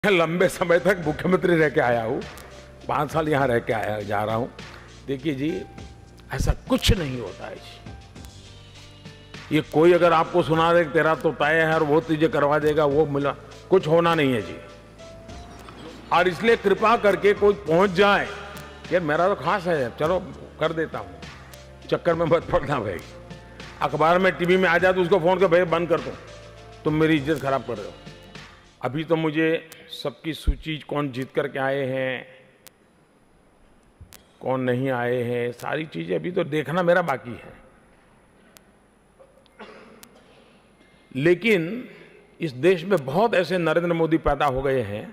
लंबे समय तक मुख्यमंत्री रह के आया हूँ, 5 साल यहाँ रह के आया जा रहा हूँ। देखिए जी, ऐसा कुछ नहीं होता है जी। ये कोई अगर आपको सुना दे तेरा तो तय है और वो तुझे करवा देगा, वो मिला, कुछ होना नहीं है जी। और इसलिए कृपा करके कोई पहुंच जाए कि मेरा तो खास है, चलो कर देता हूँ, चक्कर में मत पड़ना भाई। अखबार में टीवी में आ जाए तो उसको फोन कर, भाई बंद कर दो, तुम मेरी इज्जत खराब कर रहे हो। अभी तो मुझे सबकी सूची, कौन जीत करके आए हैं, कौन नहीं आए हैं, सारी चीजें अभी तो देखना मेरा बाकी है। लेकिन इस देश में बहुत ऐसे नरेंद्र मोदी पैदा हो गए हैं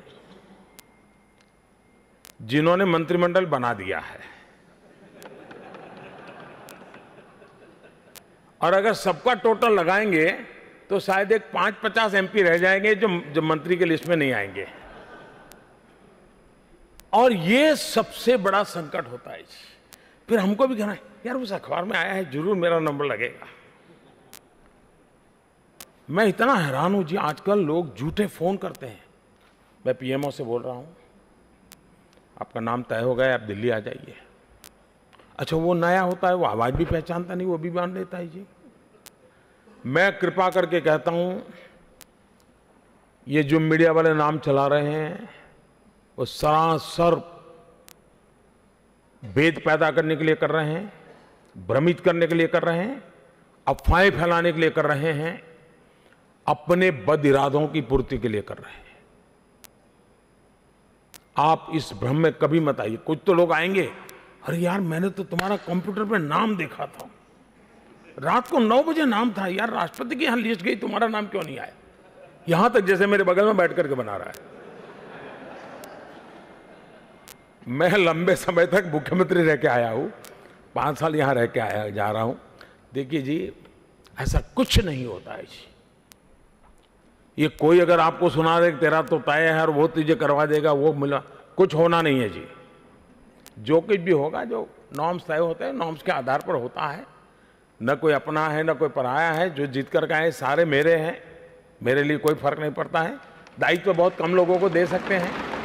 जिन्होंने मंत्रिमंडल बना दिया है, और अगर सबका टोटल लगाएंगे तो शायद एक 5-50 एमपी रह जाएंगे जो मंत्री के लिस्ट में नहीं आएंगे। और ये सबसे बड़ा संकट होता है। फिर हमको भी कहना है यार उस अखबार में आया है, जरूर मेरा नंबर लगेगा। मैं इतना हैरान हूं जी, आजकल लोग झूठे फोन करते हैं। मैं पीएमओ से बोल रहा हूं, आपका नाम तय हो गया, आप दिल्ली आ जाइए। अच्छा, वो नया होता है, वो आवाज भी पहचानता नहीं, वो भी मान लेता है जी। मैं कृपा करके कहता हूं, ये जो मीडिया वाले नाम चला रहे हैं वो सरासर भेद पैदा करने के लिए कर रहे हैं, भ्रमित करने के लिए कर रहे हैं, अफवाहें फैलाने के लिए कर रहे हैं, अपने बद इरादों की पूर्ति के लिए कर रहे हैं। आप इस भ्रम में कभी मत आइए। कुछ तो लोग आएंगे, अरे यार मैंने तो तुम्हारा कंप्यूटर पे नाम देखा था, रात को 9 बजे नाम था यार, राष्ट्रपति की यहां लिस्ट गई, तुम्हारा नाम क्यों नहीं आया? यहां तक जैसे मेरे बगल में बैठ करके बना रहा है। मैं लंबे समय तक मुख्यमंत्री रह के आया हूं, 5 साल यहां रह के आया जा रहा हूं। देखिए जी, ऐसा कुछ नहीं होता है जी। ये कोई अगर आपको सुना दे तेरा तो तय है और वो तुझे करवा देगा, वो मिला, कुछ होना नहीं है जी। जो कुछ भी होगा, जो नॉर्म्स तय होते हैं, नॉर्म्स के आधार पर होता है। न कोई अपना है न कोई पराया है, जो जीत कर आए सारे मेरे हैं, मेरे लिए कोई फर्क नहीं पड़ता है। दायित्व बहुत कम लोगों को दे सकते हैं।